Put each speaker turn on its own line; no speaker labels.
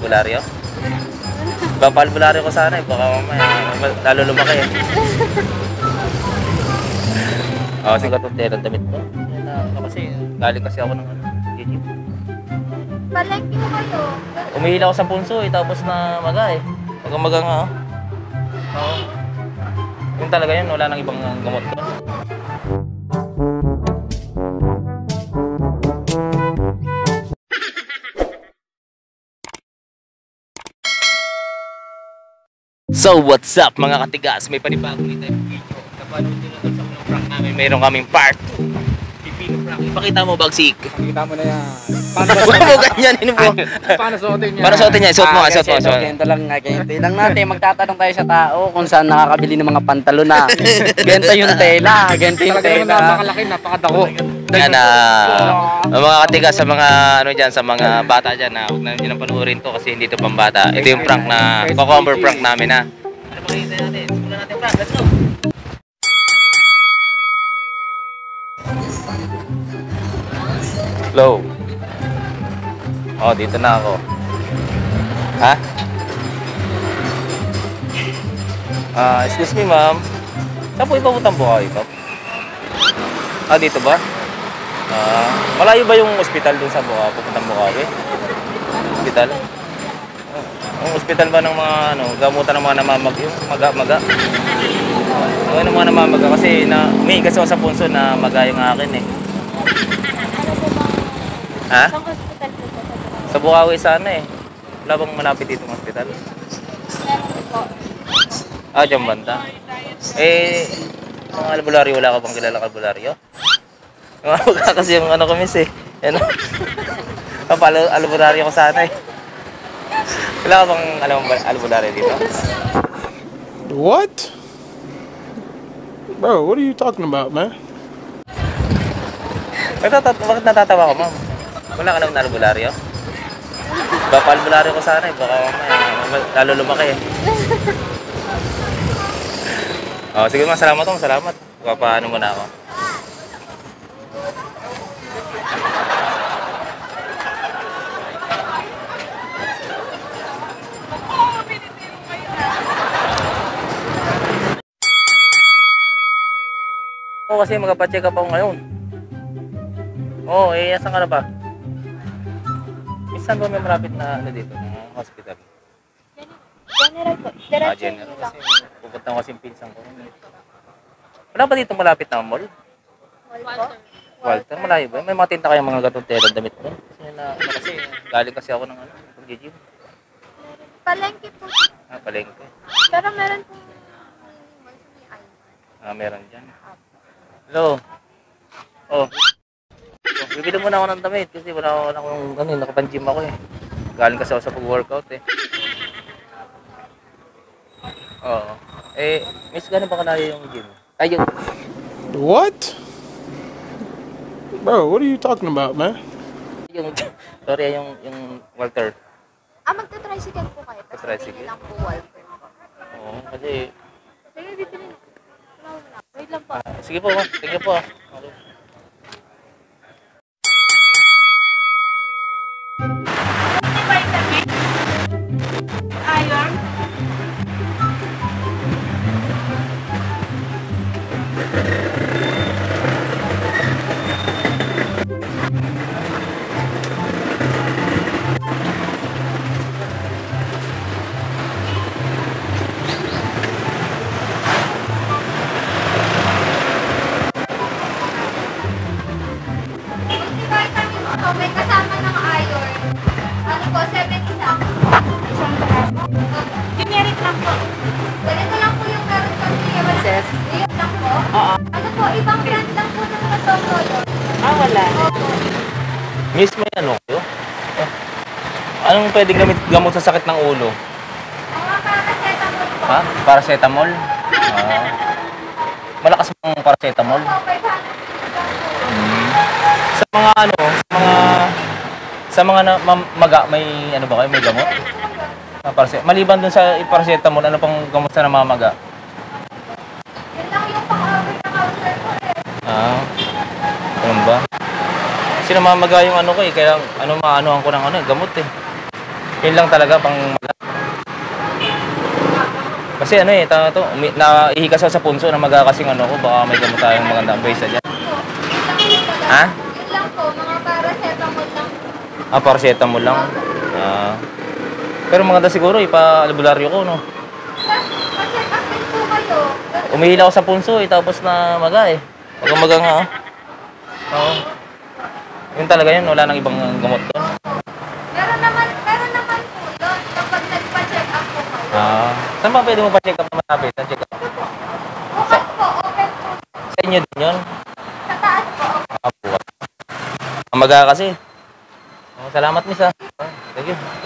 albularyo? Papalbularyo ko sana eh, baka mamaya lalo lumaki eh. Kasi katuntera ang damit ko. Kasi galing kasi ako ng gym.
Palengke mo kayo.
Umihila ako sa punso eh, tapos na maga eh. Maga nga oh. Oo. Yung talaga yun, wala nang ibang gamot ko. So what's up mga katigas, may panibagong dito yung video. Napanood nyo na sa unang prank namin, mayroon kaming part 2. Pipino prank, ipakita mo bagsik.
Pakita mo na yan.
Huwag mo ganyanin mo.
Paano suotin niya?
Para suotin niya, suot mo.
Ganito lang nga, ganito lang natin. Magtatanong tayo sa tao kung saan nakakabili ng mga pantalon na. Ganito yung tela, ganito yung
Talaga naman
tela.
napakalaki, napakadako.
Yan na mga katigas sa mga ano dyan, sa mga bata dyan na huwag na nyo nang panuorin to kasi hindi to pambata. Ito yung prank na, cucumber prank namin ha. Ano pa kita natin? Simulan natin prank, let's go! Hello. Oh, dito na ako. Ha? Excuse me ma'am. Saan po ipaputang Bukawi po? Dito ba? Malayo ba yung ospital dun sa Bukawi? Pupuntang Bukawi? Ospital? Yung ospital ba ng mga ano, gamutan ng mga namamag, yung maga-maga? Yung mga namamaga kasi may kasi ako sa punso na maga yung akin eh. Ha?
Saan hospital po sa Bukawi?
Sa Bukawi sana eh. Wala bang malapit dito ng ospital?
Meron po.
Dyan banda. Mga albularyo, wala ka bang kilala albularyo? Mga kasi yung ano kami eh. Yan o. Albularyo ko sana eh. Wala ka bang alam mo albularyo dito?
What? Bro, what are you talking about, man?
Bakit natatawa ko, ma'am? Wala ka naman albularyo? Albularyo ko sana eh. Baka mamaya lalo lumaki eh. Sige ma'am, salamat mo. Salamat. Papaano mo na ako. Kasi magpapacheck up ako ngayon. Asan ka na ba? Saan ba may malapit na ano dito, ng hospital?
General po. Diretso
General.
nyo lang.
Kasi pupunta ko kasi yung pinsan ko. Wala ba dito malapit na mall?
Mall po?
Walter, malayo ba? May mga tinta kayong mga gatong damit ko. Kasi galing kasi ako ng pag-gym.
Palengke po.
Palengke.
Pero meron po
Meron dyan. Hello. Bibili muna ako ng damit kasi wala akong nakapan-gym ako eh. Galing kasi ako sa pag-workout eh. Miss, gano'n ba kalayo yung gym? Ayun.
What? Bro, what are you talking about, man?
Sorry, yung Walter.
Magta-tricycle po kayo. Tapos
Tricycle?
bibili lang po Walter.
Kasi...
Sige, bibili lang. Wait lang po.
Sige po, sige po. Okay.
Ayon. May kasama ng iron. Ano po, 70 lang. Isang peraso? Generic lang po. Ganito lang po yung meron kami. Sis? Ayun lang po. Oo. Ano po, ibang brand lang po ng Matolo.
Wala.
Opo.
Miss, may ano kayo? Anong pwedeng gamot sa sakit ng ulo?
Mga paracetamol po.
Paracetamol? Malakas mong paracetamol?
Opo, 500.
Sa mga sa mga maga, may ano ba kayo, may gamot? Maliban dun sa paracetamol, ano pang gamot sa namamaga?
Yun lang yung pang-awit ng outer ko eh.
Ganun ba? Kasi namamaga yung ano ko eh, kaya maanohan ko ng gamot eh. Yun lang talaga pang kasi ano eh, to, naihikas ako sa punso na magkakasing ano ko, baka may gamot tayong magandang base dyan. Ha?
Yun lang po, mga paracetamol lang.
Ah, paracetamol lang. Ah. Pero maganda siguro, ipa-albularyo ko, no?
Tapos, pa-check up din po kayo.
Umihila ako sa punso eh, tapos na maga eh. Maga nga, oh. Oo. Yun talaga yun, wala nang ibang gamot doon.
Meron naman po yun kapag nagpa-check up po kayo.
Ah. Saan ba pwede mo pa-check up na malapit? Saan check up?
Bukas po, open po.
Sa inyo din yun?
Sa taas po, open.
Ah, bukas. Ang maga kasi. Oh, salamat, miss, ah. Thank you.